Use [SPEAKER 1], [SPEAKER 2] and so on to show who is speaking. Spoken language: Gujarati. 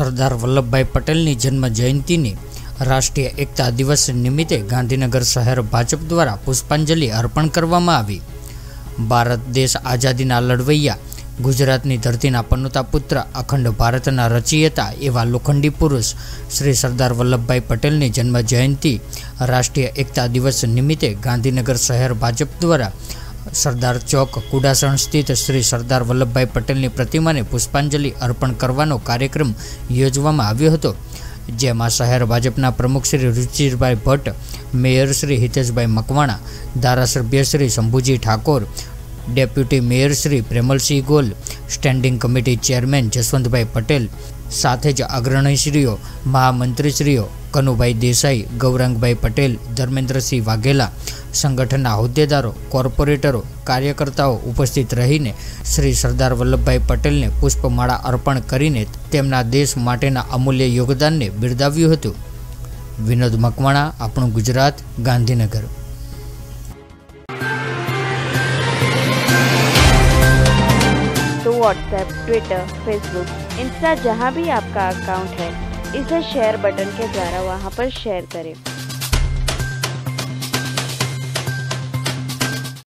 [SPEAKER 1] સરદાર વલ્લભભાઈ પટેલની જન્મ જયંતિની રાષ્ટ્રીય એકતા દિવસ નિમિત્તે ગાંધીનગર શહેર ભાજપ દ્વારા પુષ્પાંજલિ અર્પણ કરવામાં આવી। ભારત દેશ આઝાદીના લડવૈયા, ગુજરાતની ધરતીના પનોતા પુત્ર, અખંડ ભારતના રચયિતા એવા લોખંડી પુરુષ શ્રી સરદાર વલ્લભભાઈ પટેલની જન્મ જયંતિ રાષ્ટ્રીય એકતા દિવસ નિમિત્તે ગાંધીનગર શહેર ભાજપ દ્વારા સરદાર ચોક કુડાસણ સ્થિત શ્રી સરદાર વલ્લભભાઈ પટેલની પ્રતિમાને પુષ્પાંજલિ અર્પણ કરવાનો કાર્યક્રમ યોજવામાં આવ્યો હતો, જેમાં શહેર ભાજપના પ્રમુખ શ્રી રુચિરભાઈ ભટ્ટ, મેયર શ્રી હિતેશભાઈ મકવાણા, ધારાસભ્ય Shri Shambhuji Thakor, deputy mayor Shri Premalsinh Gol, standing committee chairman Jaswantbhai Patel, સાથે જ અગ્રણીશ્રીઓ, મહામંત્રીશ્રીઓ કનુભાઈ દેસાઈ, ગૌરાંગભાઈ પટેલ, ધર્મેન્દ્રસિંહ વાઘેલા, સંગઠનના હોદ્દેદારો, કોર્પોરેટરો, કાર્યકર્તાઓ ઉપસ્થિત રહીને શ્રી સરદાર વલ્લભભાઈ પટેલને પુષ્પમાળા અર્પણ કરીને તેમના દેશ માટેના અમૂલ્ય યોગદાનને બિરદાવ્યું હતું। વિનોદ મકવાણા, આપણું ગુજરાત, ગાંધીનગર।
[SPEAKER 2] तो व्हाट्सएप, ट्विटर, फेसबुक, इंस्टा जहाँ भी आपका अकाउंट है, इसे शेयर बटन के द्वारा वहाँ पर शेयर करें।